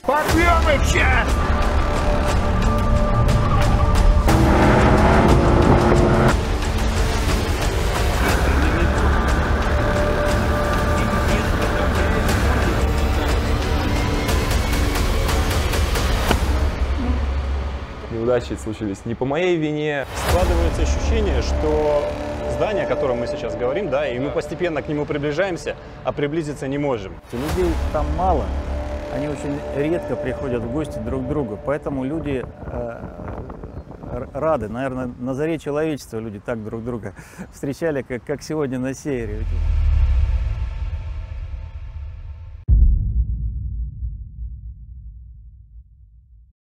Порвем их сейчас! Неудачи случились не по моей вине. Складывается ощущение, что здание, о котором мы сейчас говорим, да, и мы постепенно к нему приближаемся, а приблизиться не можем. Людей там мало, они очень редко приходят в гости друг к другу, поэтому люди рады, наверное, на заре человечества люди так друг друга встречали, как сегодня на севере.